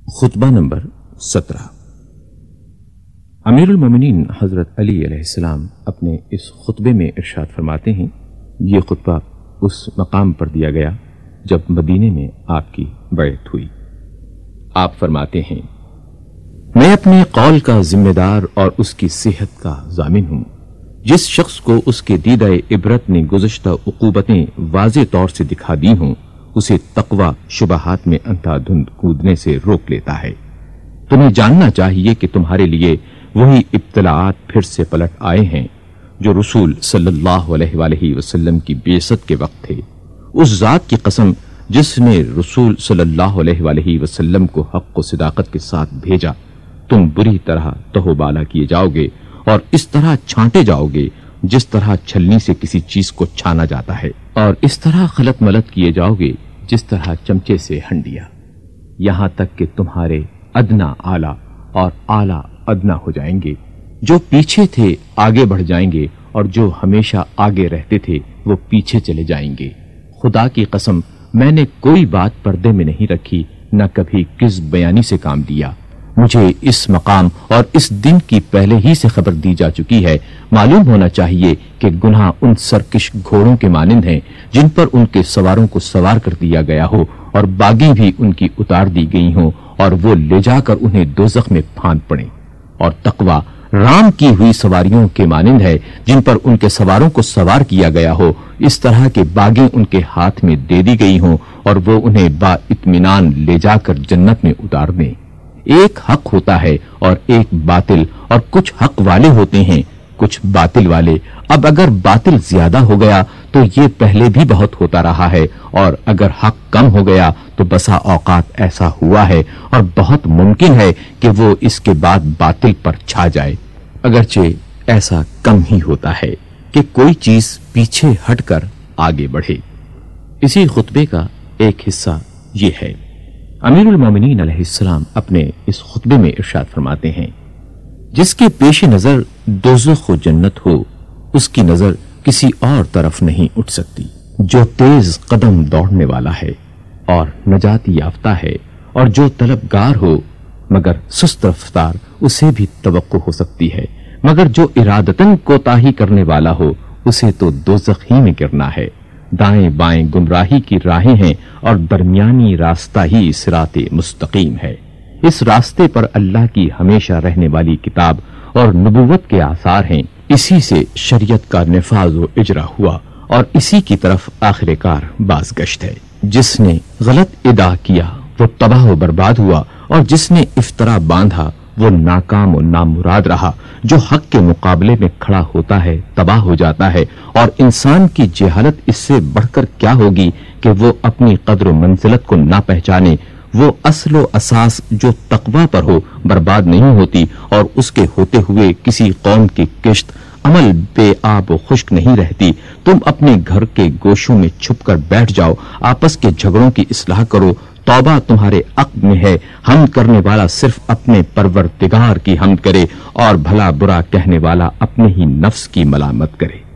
خطبہ نمبر 17۔ امیر المومنین حضرت علی علیہ السلام اپنے اس خطبے میں ارشاد فرماتے ہیں، یہ خطبہ اس مقام پر دیا گیا جب مدینے میں آپ کی بیعت ہوئی۔ آپ فرماتے ہیں، میں اپنے قول کا ذمہ دار اور اس کی صحت کا ضامن ہوں۔ جس شخص کو اس کے دیدہ عبرت نے گزشتہ عقوبتیں واضح طور سے دکھا دی ہوں، اسے تقوی شبہات میں اندھا دھند کودنے سے روک لیتا ہے۔ تمہیں جاننا چاہیے کہ تمہارے لیے وہی ابتلاعات پھر سے پلٹ آئے ہیں جو رسول صلی اللہ علیہ وآلہ وسلم کی بعثت کے وقت تھے۔ اس ذات کی قسم جس نے رسول صلی اللہ علیہ وآلہ وسلم کو حق و صداقت کے ساتھ بھیجا، تم بری طرح تہو بالا کیے جاؤ گے اور اس طرح چھانٹے جاؤ گے جس طرح چھلنی سے کسی چیز کو چھانا جاتا ہے، اور اس طرح خلط ملط کیے جاؤ گے جس طرح چمچے سے ہنڈیا، یہاں تک کہ تمہارے ادنا اعلیٰ اور اعلیٰ ادنا ہو جائیں گے۔ جو پیچھے تھے آگے بڑھ جائیں گے اور جو ہمیشہ آگے رہتے تھے وہ پیچھے چلے جائیں گے۔ خدا کی قسم میں نے کوئی بات پردے میں نہیں رکھی، نہ کبھی کذب بیانی سے کام لیا۔ مجھے اس مقام اور اس دن کی پہلے ہی سے خبر دی جا چکی ہے۔ معلوم ہونا چاہیے کہ گناہ ان سرکش گھوڑوں کے مانند ہیں جن پر ان کے سواروں کو سوار کر دیا گیا ہو اور باگیں بھی ان کی اتار دی گئی ہوں اور وہ لے جا کر انہیں دوزخ میں پھاند پڑیں، اور تقوی رام کی ہوئی سواریوں کے مانند ہے جن پر ان کے سواروں کو سوار کیا گیا ہو، اس طرح کے باگیں ان کے ہاتھ میں دے دی گئی ہوں اور وہ انہیں با اطمینان لے جا کر جنت میں اتار دیں۔ ایک حق ہوتا ہے اور ایک باطل، اور کچھ حق والے ہوتے ہیں کچھ باطل والے۔ اب اگر باطل زیادہ ہو گیا تو یہ پہلے بھی بہت ہوتا رہا ہے، اور اگر حق کم ہو گیا تو بسا اوقات ایسا ہوا ہے اور بہت ممکن ہے کہ وہ اس کے بعد باطل پر چھا جائے، اگرچہ ایسا کم ہی ہوتا ہے کہ کوئی چیز پیچھے ہٹ کر آگے بڑھے۔ اسی خطبے کا ایک حصہ یہ ہے۔ امیر المومنین علیہ السلام اپنے اس خطبے میں ارشاد فرماتے ہیں، جس کے پیش نظر دوزخ و جنت ہو، اس کی نظر کسی اور طرف نہیں اٹھ سکتی۔ جو تیز قدم دوڑنے والا ہے اور نجات یافتہ ہے، اور جو طلبگار ہو مگر سست رفتار، اسے بھی توقع ہو سکتی ہے، مگر جو ارادتاً کوتاہی کرنے والا ہو، اسے تو دوزخ ہی میں گرنا ہے۔ دائیں بائیں گمراہی کی راہیں ہیں اور درمیانی راستہ ہی صراط مستقیم ہے۔ اس راستے پر اللہ کی ہمیشہ رہنے والی کتاب اور نبوت کے آثار ہیں، اسی سے شریعت کا نفاذ و اجرا ہوا اور اسی کی طرف آخر کار بازگشت ہے۔ جس نے غلط ادا کیا وہ تباہ و برباد ہوا، اور جس نے افطرا باندھا وہ ناکام و نامراد رہا۔ جو حق کے مقابلے میں کھڑا ہوتا ہے تباہ ہو جاتا ہے، اور انسان کی جہالت اس سے بڑھ کر کیا ہوگی کہ وہ اپنی قدر و منزلت کو نہ پہچانے۔ وہ اصل و اساس جو تقوی پر ہو برباد نہیں ہوتی، اور اس کے ہوتے ہوئے کسی قوم کی کشت عمل بے آب و خشک نہیں رہتی۔ تم اپنے گھر کے گوشوں میں چھپ کر بیٹھ جاؤ، آپس کے جھگڑوں کی اصلاح کرو، توبہ تمہارے عقد میں ہے۔ حمد کرنے والا صرف اپنے پروردگار کی حمد کرے، اور بھلا برا کہنے والا اپنے ہی نفس کی ملامت کرے۔